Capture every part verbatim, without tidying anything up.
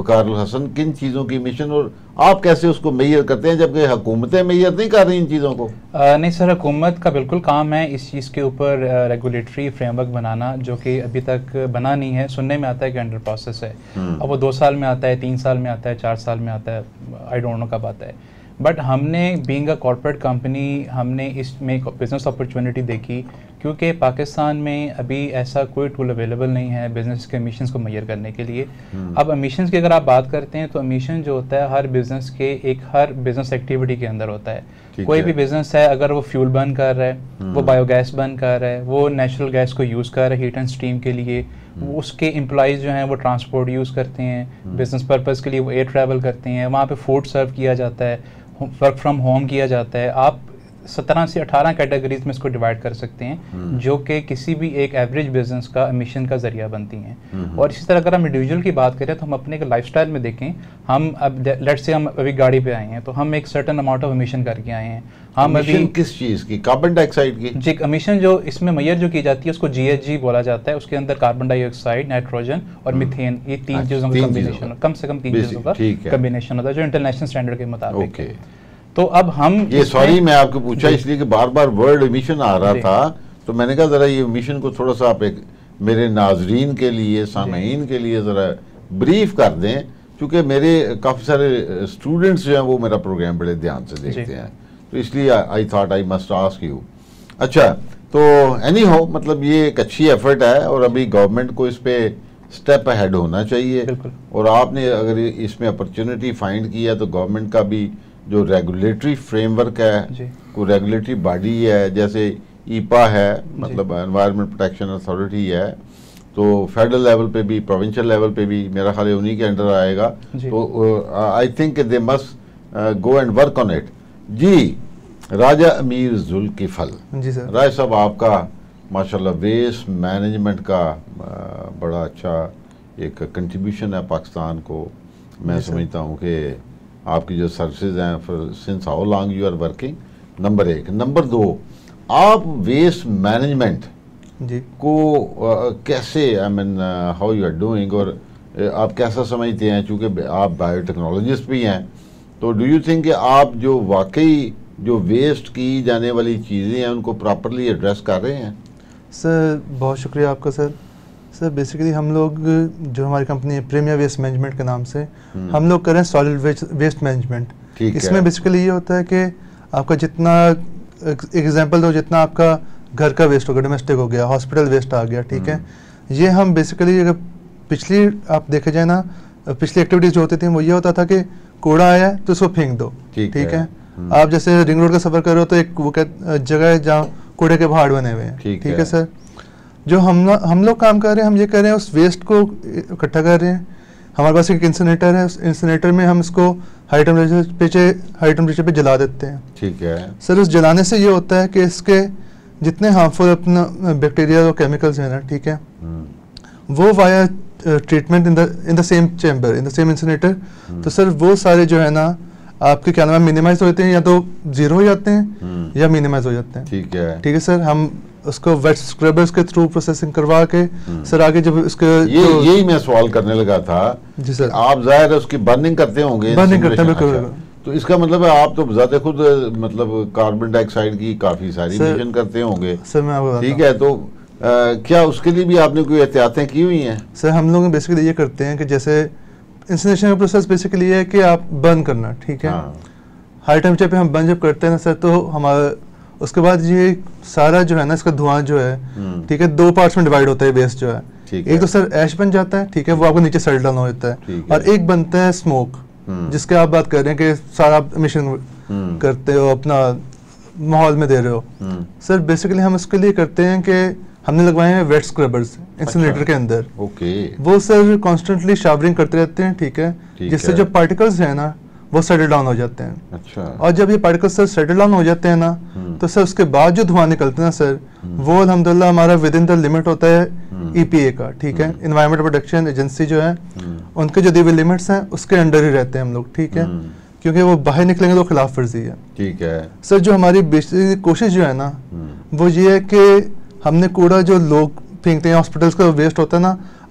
वकार हसन, किन चीज़ों की मिशन और आप कैसे उसको मेजर करते हैं, जबकि हुकूमतें मेजर नहीं कर रही इन चीज़ों को? आ, नहीं सर, हुकूमत का बिल्कुल काम है इस चीज़ के ऊपर रेगुलेटरी फ्रेमवर्क बनाना, जो कि अभी तक बना नहीं है। सुनने में आता है कि अंडर प्रोसेस है। अब वो दो साल में आता है, तीन साल में आता है, चार साल में आता है, आई डोंट नो कब आता है। बट हमने बीइंग अ कॉर्पोरेट कंपनी हमने इसमें बिज़नेस अपॉर्चुनिटी देखी, क्योंकि पाकिस्तान में अभी ऐसा कोई टूल अवेलेबल नहीं है बिज़नेस के एमिशंस को मेजर करने के लिए। अब एमिशंस की अगर आप बात करते हैं तो एमिशन जो होता है हर बिज़नेस के एक हर बिज़नेस एक्टिविटी के अंदर होता है। कोई है। भी बिज़नेस है, अगर वो फ्यूल बर्न कर रहा है, वो बायोगैस बर्न कर रहा है, वो नेचुरल गैस को यूज़ कर रहा है हीट एंड स्टीम के लिए, वो उसके एम्प्लॉइज़ जो हैं वो ट्रांसपोर्ट यूज़ करते हैं, बिज़नेस पर्पज़ के लिए वो एयर ट्रैवल करते हैं, वहाँ पे फूड सर्व किया जाता है, वर्क फ्रॉम होम किया जाता है। आप सत्रह से अठारह कैटेगरीज में इसको डिवाइड कर सकते हैं, जो कि किसी भी एक एवरेज बिजनेस का एमिशन का जरिया बनती हैं। और इसी तरह अगर हम इंडिविजुअल की बात करें तो हम अपने एक लाइफस्टाइल में देखें, हम अब लेट से हम अभी गाड़ी पे आए हैं तो हम एक सर्टेन अमाउंट ऑफ एमिशन करके आए हैं। हम अभी किस चीज़ की? कार्बन डाइऑक्साइड की? जी, एमिशन जो इसमें मेजर जो की जाती है उसको जी एच जी बोला जाता है। उसके अंदर कार्बन डाइऑक्साइड, नाइट्रोजन और मीथेन, ये तीन चीज़ों का कम्बिनेशन, कम से कम तीन चीज़ों का कम्बिनेशन होता है जो इंटरनेशनल स्टैंडर्ड के मुताबिक है। तो अब हम ये सॉरी मैं आपको पूछा इसलिए कि बार बार वर्ड एमिशन आ रहा था, तो मैंने कहा ज़रा ये एमिशन को थोड़ा सा आप एक मेरे नाजरीन के लिए, सामईन के लिए ज़रा ब्रीफ कर दें, क्योंकि मेरे काफ़ी सारे स्टूडेंट्स जो हैं वो मेरा प्रोग्राम बड़े ध्यान से देखते हैं, तो इसलिए I thought I must ask you. अच्छा, तो एनी हो, मतलब ये एक अच्छी एफर्ट है और अभी गवर्नमेंट को इस पर स्टेप अहेड होना चाहिए, और आपने अगर इसमें अपॉर्चुनिटी फाइंड किया तो गवर्नमेंट का भी जो रेगुलेटरी फ्रेमवर्क है, कोई रेगुलेटरी बॉडी है, जैसे ईपा है, मतलब एनवायरनमेंट प्रोटेक्शन अथॉरिटी है, तो फेडरल लेवल पे भी, प्रोविंशियल लेवल पे भी मेरा ख्याल है उन्हीं के अंडर आएगा। तो I think they must go and work on it. जी, राजा अमीर जुल्किफल जी सर। राय साहब, आपका माशाल्लाह वेस्ट मैनेजमेंट का uh, बड़ा अच्छा एक कंट्रीब्यूशन है पाकिस्तान को। मैं समझता हूँ कि आपकी जो सर्विसेज हैं, फिर since how long you are working, number एक। नंबर दो, आप वेस्ट मैनेजमेंट जी को uh, कैसे, I mean how you are doing, और uh, आप कैसा समझते हैं, चूँकि आप बायोटेक्नोलॉजिस्ट भी हैं, तो डू यू थिंक कि आप जो वाकई जो वेस्ट की जाने वाली चीज़ें हैं उनको प्रॉपरली एड्रेस कर रहे हैं? सर बहुत शुक्रिया आपका सर। सर बेसिकली हम लोग, जो हमारी कंपनी है प्रीमियर वेस्ट मैनेजमेंट के नाम से, हम लोग कर रहे हैं सॉलिड वेस्ट मैनेजमेंट। इसमें बेसिकली ये होता है कि आपका जितना, एग्जांपल दो, जितना आपका घर का वेस्ट हो गया, डोमेस्टिक हो गया, हॉस्पिटल वेस्ट आ गया, ठीक है, ये हम बेसिकली अगर पिछली आप देखे जाए ना, पिछली एक्टिविटीज़ जो होती थी वो ये होता था कि कूड़ा आया है तो उसको फेंक दो, ठीक है, है? आप जैसे रिंग रोड का सफ़र कर रहे हो तो एक वो जगह है जहाँ कूड़े के पहाड़ बने हुए हैं, ठीक है सर। जो हम हम लोग काम कर रहे हैं, हम ये कर रहे हैं उस वेस्ट को इकट्ठा कर रहे हैं। हमारे पास एक इंसिनेटर है, उस इंसिनेटर में हम इसको हाई टेम्परेचर पे हाई टेम्परेचर पे जला देते हैं, ठीक है सर। उस जलाने से ये होता है कि इसके जितने हार्मफुल अपना बैक्टीरिया और केमिकल्स हैं ना, ठीक है, वो via treatment in the in the same chamber, in the same incinerator, तो सर वो सारे जो है ना आपके क्या नाम है मिनिमाइज होते हैं, या तो जीरो हो जाते हैं या मिनिमाइज हो जाते हैं, ठीक है, ठीक है सर। हम उसको वेट स्क्रबर्स के थ्रू प्रोसेसिंग करवा के सर आगे जब उसके ये यही मैं सवाल करने लगा था जी सर। आप जाहिर है उसकी बर्निंग करते होंगे? बर्निंग करते हैं, बिल्कुल। तो इसका मतलब है आप तो ज्यादा खुद मतलब कार्बन डाइऑक्साइड की काफी सारी मिशन करते होंगे सर। मैं आपको ठीक है, तो आ, क्या उसके लिए भी आपने कोई एहतियातें की हुई हैं? सर हम लोग बेसिकली ये करते हैं कि जैसे इंसिनेशन का प्रोसेस बेसिकली ये है कि आप बर्न करना, ठीक है, हाई टेम्परेचर पे हम बर्न जब करते हैं ना सर, तो हमारा उसके बाद ये सारा जो है ना इसका धुआं जो है, ठीक है, दो पार्ट्स में डिवाइड होता है वेस्ट जो है। एक तो सर ऐश बन जाता है, ठीक है, वो आपको नीचे सेटल डाउन होता है, और एक बनता है स्मोक, जिसके आप बात कर रहे हैं कि सारा मिशन करते हो, अपना माहौल में दे रहे हो सर। बेसिकली हम उसके लिए करते हैं कि हमने लगवाए हैं वेट स्क्रबर्स इंसिनेटर के अंदर, ओके। वो सर कॉन्स्टेंटली शावरिंग करते रहते हैं, ठीक है, जिससे जो पार्टिकल्स हैं ना वो सेटल डाउन हो जाते हैं। अच्छा। और जब ये पार्टिकल्स सर सेटल डाउन हो जाते हैं ना, तो सर उसके बाद जो धुआं निकलते हैं ना सर, वो अल्हम्दुलिल्लाह हमारा विद इन द लिमिट होता है ई पी ए का, ठीक है, इन्वायरमेंट प्रोटेक्शन एजेंसी जो है, उनके जो दिए हुए लिमिट्स हैं उसके अंडर ही रहते हैं हम लोग, ठीक है, क्योंकि वो बाहर निकलेंगे तो खिलाफ वर्जी है, ठीक है सर। जो हमारी बेसिक कोशिश जो है ना वो ये है कि हमने कूड़ा जो लोग फेंकते हैं, हॉस्पिटल्स का वेस्ट होता है ना,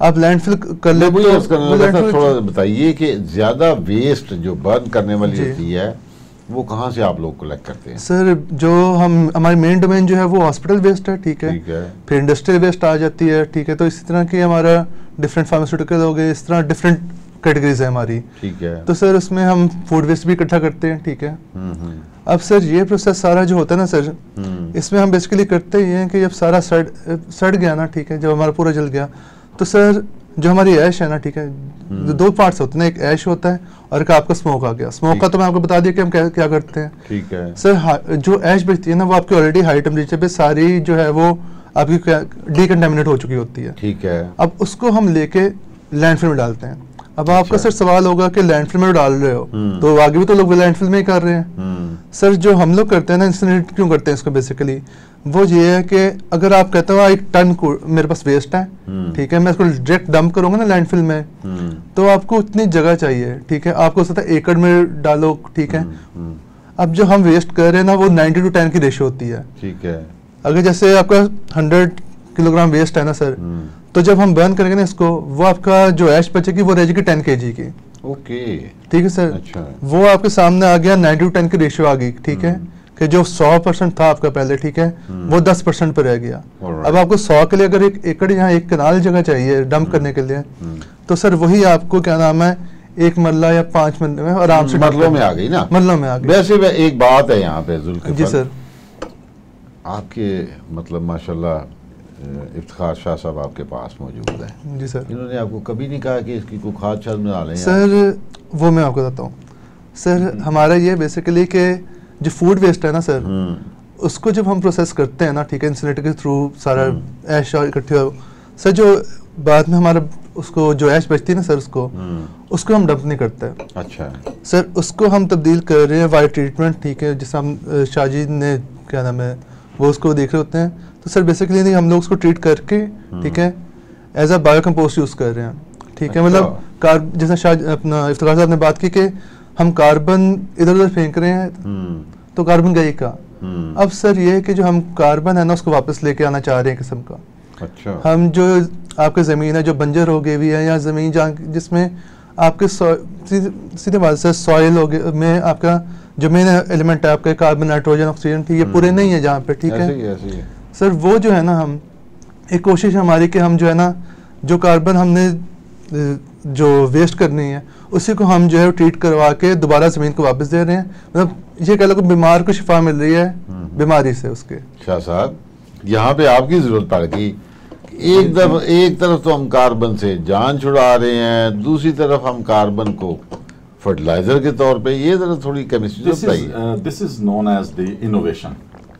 आप लैंडफिल कर ले तो थोड़ा बताइए कि ज्यादा वेस्ट जो बर्न करने वाली होती है वो कहाँ से आप लोग कलेक्ट करते हैं? सर जो हम हमारी मेन डोमेन जो है वो हॉस्पिटल वेस्ट है, ठीक है, ठीक है। फिर इंडस्ट्रियल वेस्ट आ जाती है, ठीक है, तो इसी तरह की हमारा डिफरेंट फार्मास्यूटिकल हो गए, इस तरह डिफरेंट कैटेगरीज है हमारी, ठीक है। तो सर उसमें हम फूड वेस्ट भी इकट्ठा करते हैं, ठीक है। अब सर ये प्रोसेस सारा जो होता है ना सर, इसमें हम बेसिकली करते ही हैं कि जब सारा सड़ सड़ गया ना, ठीक है, जब हमारा पूरा जल गया, तो सर जो हमारी ऐश है ना, ठीक है, दो पार्ट्स होते हैं, एक ऐश होता है और एक आपका स्मोक आ गया। स्मोक का तो मैं आपको बता दिया कि हम क्या क्या करते हैं, ठीक है सर। जो ऐश बचती है ना वो आपकी ऑलरेडी हाई टेम्परेचर पे सारी जो है वो आपकी डीकंटामिनेट हो चुकी होती है, ठीक है। अब उसको हम लेके लैंडफिल में डालते हैं। अब अच्छा। आपका सर सवाल होगा कि लैंडफिल में डाल रहे हो तो आगे भी तो लोग लैंडफिल में ही कर रहे हैं। सर जो हम लोग करते हैं ना, इंसिनरेट क्यों करते हैं इसको, बेसिकली वो ये है कि अगर आप कहते हो एक टन मेरे पास वेस्ट है, ठीक है, मैं इसको डायरेक्ट डंप करूंगा ना लैंडफिल में, तो आपको उतनी जगह चाहिए, ठीक है, आपको सकता है एकड़ में डालो, ठीक है। अब जो हम वेस्ट कर रहे हैं ना वो नाइन्टी टू टेन की रेशियो होती है, ठीक है। अगर जैसे आपका हंड्रेड किलोग्राम वेस्ट है ना सर, तो जब हम बर्न करेंगे ना इसको, वो आपका जो ऐश बचेगी वो रहेगी टेन के जी की, ओके, ठीक है सर। अच्छा। वो आपके सामने आ गया नाइन्टी टू टेन की रेशियो आ गई, ठीक है, कि जो सौ परसेंट था आपका पहले, ठीक है, वो दस परसेंट पर रह गया। अब आपको सौ के लिए अगर एक एकड़ यहाँ एक कनाल जगह चाहिए डंप करने के लिए, तो सर वही आपको क्या नाम है एक मरला या पांच मरले में आराम से मरलों में आ गई ना, मरलों में आ गई। वैसे एक बात है यहाँ पे जुल्फ़िकार जी सर, आपके मतलब माशाल्लाह इफ्तिखार शाह साहब आपके पास मौजूद है जी सर, इन्होंने आपको कभी नहीं कहा कि इसकी कोई खाद शाद में डालें? सर वो मैं आपको बताता हूँ सर, हमारा ये बेसिकली कि जो फूड वेस्ट है ना सर, उसको जब हम प्रोसेस करते हैं ना, ठीक है, इंसिनरेटर के थ्रू सारा ऐश इकट्ठे हो सर, जो बाद में हमारा उसको जो ऐश बचती है ना सर, उसको उसको हम डंप नहीं करते। अच्छा सर, उसको हम तब्दील कर रहे हैं वाई ट्रीटमेंट, ठीक है, जिससे हम शाहजी ने क्या नाम है वो उसको देख रहे होते हैं। तो सर बेसिकली नहीं, हम लोग उसको ट्रीट करके, ठीक है, as a bio compost use कर रहे हैं, ठीक है। मतलब कार जैसा शाह अपना इफ्तिखार साहब ने बात की कि हम कार्बन इधर उधर फेंक रहे हैं, तो कार्बन गई का। अब सर ये है कि जो हम कार्बन है ना उसको वापस लेके आना चाह रहे हैं किस्म का। अच्छा। हम जो आपकी ज़मीन है जो बंजर हो गई हुई है, या ज़मीन जहाँ जिसमें आपके सीधे बात से सॉइल हो गए में आपका जो मेन एलिमेंट है आपका कार्बन, नाइट्रोजन, ऑक्सीजन, ठीक है, पूरे नहीं है जहाँ पे, ठीक है सर, वो जो है ना हम एक कोशिश हमारी कि हम जो है ना जो कार्बन हमने जो वेस्ट करनी है उसी को हम जो है ट्रीट करवा के दोबारा ज़मीन को वापस दे रहे हैं। मतलब ये कह लो कि बीमार को शिफा मिल रही है बीमारी से उसके। शाह साहब यहाँ पे आपकी ज़रूरत पड़ गई, एक तरफ एक तरफ तो हम कार्बन से जान छुड़ा रहे हैं, दूसरी तरफ हम कार्बन को फर्टिलाइजर के तौर पे, ये जरा थोड़ी केमिस्ट्री बताइए। This is known as the innovation.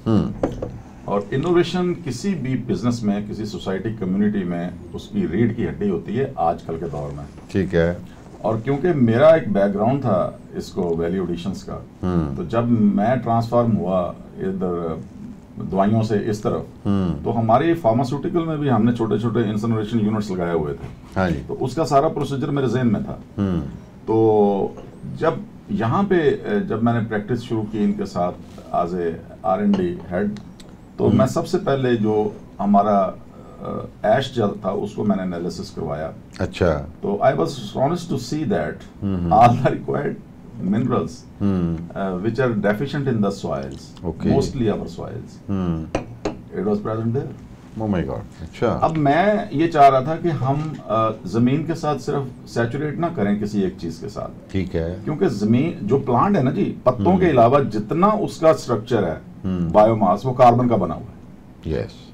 और इनोवेशन किसी भी बिजनेस में, किसी सोसाइटी, कम्युनिटी में उसकी रीढ़ की हड्डी होती है आजकल के दौर में, ठीक है। और क्योंकि मेरा एक बैकग्राउंड था इसको वैल्यू एडिशंस का, तो जब मैं ट्रांसफॉर्म हुआ इधर दवाइयों से इस तरफ, तो हमारे फार्मास्यूटिकल में भी हमने छोटे छोटे इंसिनरेशन यूनिट्स लगाए हुए थे। हाँ जी। तो उसका सारा प्रोसीजर मेरे जहन में था। तो जब यहाँ पे जब मैंने प्रैक्टिस शुरू की इनके साथ as a R and D head, तो मैं सबसे पहले जो हमारा ऐश जल था उसको मैंने एनालिसिस करवाया। अच्छा। तो I was astonished to see that all the required minerals hmm. uh, which are deficient in the soils, okay. mostly our soils, hmm. it was present there. Oh my God. अच्छा। अब मैं ये चाह रहा था कि हम uh, जमीन के साथ सिर्फ सैचुरेट ना करें किसी एक चीज के साथ, ठीक है, क्योंकि जमीन जो प्लांट है ना जी, पत्तों hmm. के अलावा जितना उसका स्ट्रक्चर है hmm. बायोमास, वो कार्बन का बना हुआ है। Yes yes.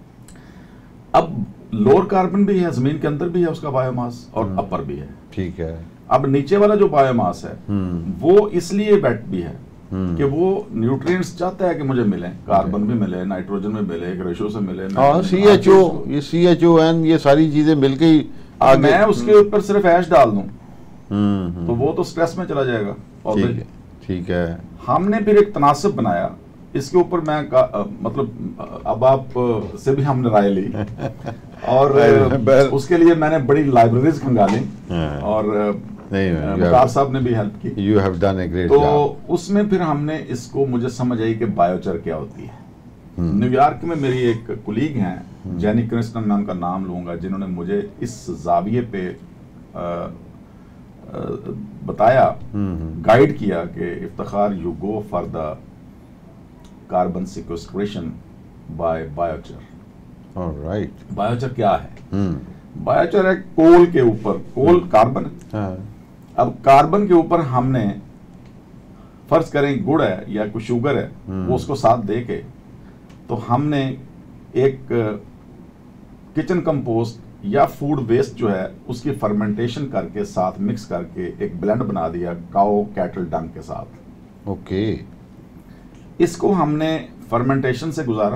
अब लोअर कार्बन भी है जमीन के अंदर भी है उसका बायोमास, और hmm. अपर भी है, ठीक है। अब नीचे वाला जो बायोमास है वो इसलिए बेट भी है कि वो न्यूट्रिएंट्स चाहता है कि मुझे मिले, कार्बन भी मिले, नाइट्रोजन में मिले, एक रेशो से मिले, सी एच ओ, ये सी एच ओ एन, ये सारी चीजें मिलके ही आगे। मैं उसके ऊपर सिर्फ ऐश डाल दूं तो वो तो स्ट्रेस में चला जाएगा। ठीक है। हमने फिर एक तनासब बनाया इसके ऊपर, मैं आ, मतलब अब आप से भी हमने राय ली और उसके लिए मैंने बड़ी लाइब्रेरीज खंगाली और मुख्तार साहब ने भी हेल्प की। You have done a great तो job. उसमें फिर हमने इसको, मुझे समझ आई कि बायोचर क्या होती है। न्यूयॉर्क में मेरी एक कुलीग हैं, जेनी क्रिस्टन, मैं उनका नाम लूंगा, जिन्होंने मुझे इस जाविये पे आ, आ, बताया, गाइड किया कि Iftikhar you go for the carbon sequestration by biochar. Alright, biochar क्या है? बायोचर है कोल के ऊपर, कोल कार्बन। अब कार्बन के ऊपर हमने फर्ज करें गुड़ है या कुछ शुगर है, वो उसको साथ दे के, तो हमने एक किचन कंपोस्ट या फूड वेस्ट जो है उसकी फर्मेंटेशन करके साथ मिक्स करके एक ब्लेंड बना दिया काओ कैटल डंग के साथ। ओके, इसको हमने फर्मेंटेशन से गुजारा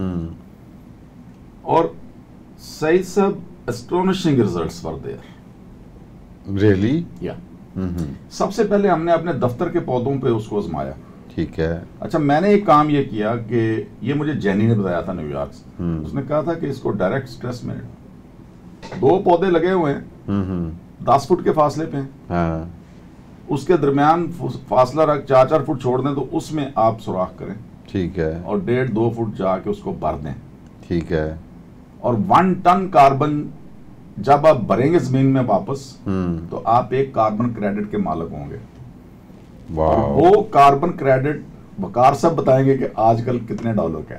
और सही सब astonishing results were there. Really? या सबसे पहले हमने अपने दफ्तर के पौधों पे उसको आजमाया। ठीक है। अच्छा, मैंने एक काम ये किया कि ये मुझे जेनी ने बताया था न्यूयॉर्क से। उसने कहा था कि इसको डायरेक्ट स्ट्रेस में, दो पौधे लगे हुए हैं दस फुट के फासले पे, हाँ। उसके दरमियान फासला रख चार चार फुट छोड़ दें तो उसमें आप सुराख करें। ठीक है। और डेढ़ दो फुट जाके उसको भर दें। ठीक है। और वन टन कार्बन जब आप भरेंगे जमीन में वापस, तो आप एक कार्बन क्रेडिट के मालिक होंगे। और वो कार्बन क्रेडिट वकार सब बताएंगे कि आजकल कितने डॉलर का है।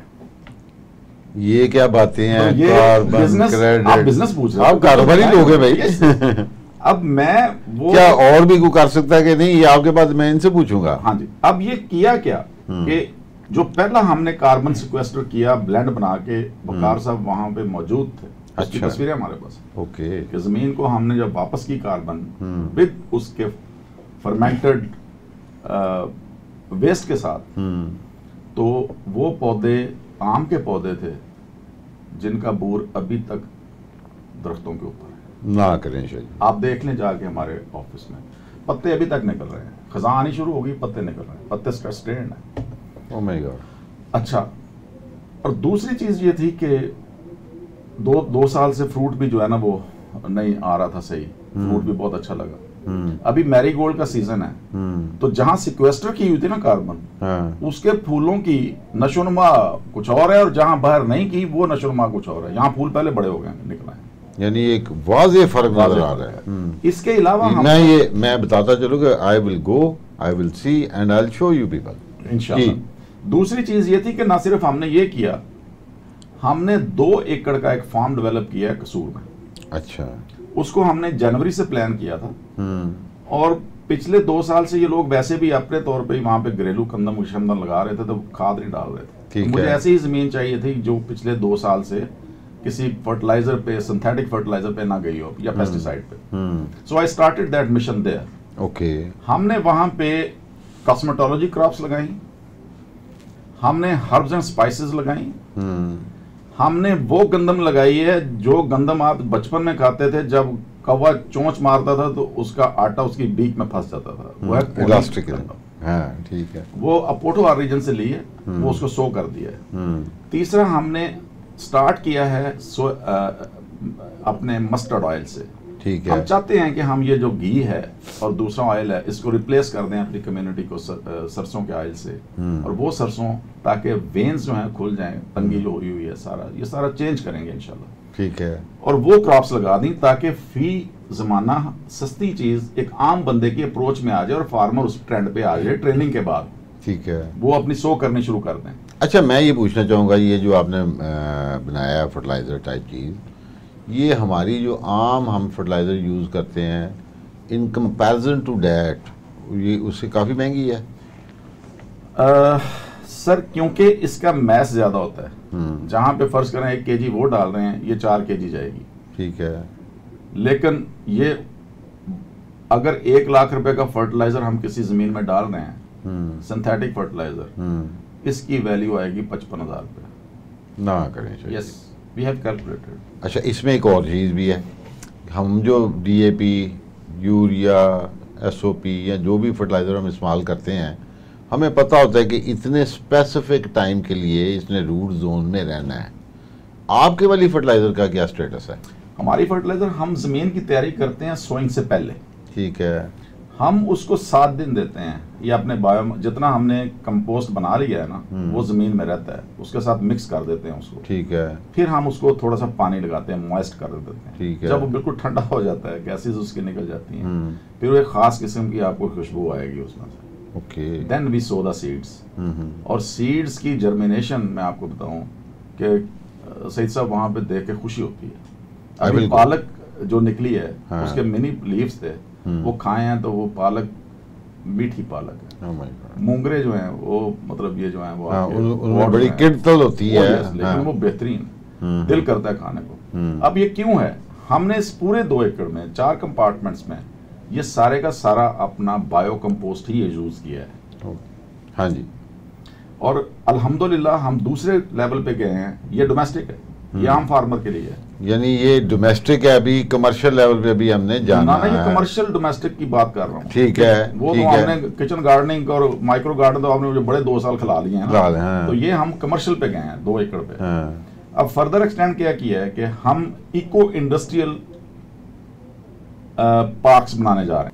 ये क्या बातें हैं? तो ये बिजनेस, आप बिजनेस पूछ रहे हो, आप कारोबारी लोग हैं भाई। अब मैं वो क्या और भी कोई कर सकता है कि नहीं, ये आपके पास मैं इनसे पूछूंगा। हाँ जी। अब ये किया क्या कि जो पहला हमने कार्बन सिक्वेस्टर किया ब्लेंड बना के, वकार साहब वहां पे मौजूद थे, उसकी अच्छा। तस्वीरें हमारे पास। ओके। कि जमीन को हमने जब वापस की कार्बन विद उसके फर्मेंटेड वेस्ट के साथ, तो वो पौधे आम के पौधे थे जिनका बूर अभी तक दरख्तों के ऊपर है। ना करें शायद, आप देख लें जाके हमारे ऑफिस में, पत्ते अभी तक निकल रहे हैं, खज़ां आनी शुरू हो गई, पत्ते निकल रहे हैं, पत्ते स्ट्रेस्ड हैं। Oh my god. अच्छा, और दूसरी चीज ये थी कि दो दो साल से फ्रूट भी जो है ना वो नहीं आ रहा था सही, फ्रूट भी बहुत अच्छा लगा। अभी मैरीगोल्ड का सीजन है, तो जहां सिक्वेस्टर की हुई थी ना कार्बन, हाँ। उसके फूलों की नशोनुमा कुछ और है, और जहां बाहर नहीं की वो नशोनुमा कुछ और है। यहाँ फूल पहले बड़े हो गए निकला है, यानी एक वाज़े फर्क नजर आ रहा है। इसके अलावा मैं ये मैं बताता चलूँ कि I will go, I will see and I will show you people इंशाल्लाह। दूसरी चीज ये थी कि ना सिर्फ हमने ये किया, हमने दो एकड़ का एक फार्म डेवलप किया है कसूर में। अच्छा। उसको हमने जनवरी से प्लान किया था, और पिछले दो साल से ये लोग वैसे भी अपने तौर पे वहां पे घरेलू कंदम शमदम लगा रहे थे, तो खाद नहीं डाल रहे थे। तो मुझे ऐसी ही जमीन चाहिए थी जो पिछले दो साल से किसी फर्टिलाइजर पे, सिंथेटिक फर्टिलाइजर पे ना गई हो या पेस्टिसाइड पे। So I started that mission there. Okay. हमने वहां पे कॉस्मेटोलॉजी क्रॉप्स लगाई, हमने हर्ब्स एंड स्पाइसेस लगाई, हमने वो गंदम लगाई है जो गंदम आप बचपन में खाते थे, जब कौवा चोंच मारता था तो उसका आटा उसकी बीक में फंस जाता था, वो है इलास्टिक। हाँ, ठीक है। वो अपोटो रीजन से ली है, वो उसको सो कर दिया है। तीसरा हमने स्टार्ट किया है सो आ, अपने मस्टर्ड ऑयल से। ठीक है। हम चाहते हैं कि हम ये जो घी है और दूसरा ऑयल है, इसको रिप्लेस कर दें अपनी कम्युनिटी को सर, सरसों के ऑयल से, और वो सरसों ताकि वेन्स जो हैं खुल जाएं, तंगी जो हुई हुई है सारा ये सारा चेंज करेंगे इंशाल्लाह। ठीक है। और वो क्रॉप्स लगा दी ताकि फी जमाना सस्ती चीज एक आम बंदे की अप्रोच में आ जाए और फार्मर उस ट्रेंड पे आ जाए ट्रेनिंग के बाद। ठीक है। वो अपनी सो करनी शुरू कर दें। अच्छा, मैं ये पूछना चाहूँगा, ये जो आपने बनाया फर्टिलाइज़र टाइप चीज़, ये हमारी जो आम हम फर्टिलाइज़र यूज़ करते हैं, इन कंपैरिजन टू डैट ये उससे काफ़ी महंगी है? आ, सर क्योंकि इसका मैस ज़्यादा होता है, जहाँ पे फर्ज करें एक केजी वो डाल रहे हैं, ये चार केजी जाएगी। ठीक है। लेकिन ये अगर एक लाख रुपए का फर्टिलाइज़र हम किसी ज़मीन में डाल रहे हैं, सिंथेटिक फर्टिलाइज़र, इसकी वैल्यू आएगी पचपन हज़ार रुपये। ना करें। Yes, we have calculated. अच्छा, इसमें एक और चीज़ भी है, हम जो डीएपी, यूरिया, एसओपी या जो भी फर्टिलाइज़र हम इस्तेमाल करते हैं, हमें पता होता है कि इतने स्पेसिफिक टाइम के लिए इसने रूट जोन में रहना है। आपके वाली फर्टिलाइज़र का क्या स्टेटस है? हमारी फर्टिलाइज़र हम ज़मीन की तैयारी करते हैं सोइंग से पहले। ठीक है। हम उसको सात दिन देते हैं, ये अपने बायो जितना हमने कंपोस्ट बना लिया है ना वो जमीन में रहता है, उसके साथ मिक्स कर देते हैं उसको, ठीक है। फिर हम उसको थोड़ा सा पानी लगाते हैं, मॉइस्ट कर देते हैं, ठीक है। जब वो बिल्कुल ठंडा हो जाता है गैसेस उसकी निकल जाती हैं, फिर वो एक खास किस्म की आपको खुशबू आएगी उसमें से। Okay. Then we sow the seeds, और सीड्स की जर्मिनेशन मैं आपको बताऊं कि सईद साहब वहां पे देख के खुशी होती है। अभी पालक जो निकली है, हाँ। उसके मिनी लीव्स थे, वो खाए हैं तो वो पालक मीठी पालक है। oh मूंगरे जो हैं वो मतलब ये जो हैं वो, हाँ, उनमें बड़ी किड़तल होती है, लेकिन हाँ। वो बेहतरीन दिल करता है खाने को। अब ये क्यों है? हमने इस पूरे दो एकड़ में चार कंपार्टमेंट्स में ये सारे का सारा अपना बायो कंपोस्ट ही यूज किया है। हाँ जी। और अल्हम्दुलिल्लाह हम दूसरे लेवल पे गए हैं, ये डोमेस्टिक है, ये आम फार्मर के लिए है, यानी ये डोमेस्टिक है, अभी कमर्शियल लेवल पे भी हमने जाना है। ये कमर्शियल डोमेस्टिक की बात कर रहा हूँ, ठीक है। वो तो हमने किचन गार्डनिंग और माइक्रो गार्डन तो आपने बड़े दो साल खिला लिए हैं ना, हाँ। तो ये हम कमर्शियल पे गए हैं दो एकड़ पे। हाँ। अब फर्दर एक्सटेंड क्या किया है कि हम इको इंडस्ट्रियल पार्क्स बनाने जा रहे हैं।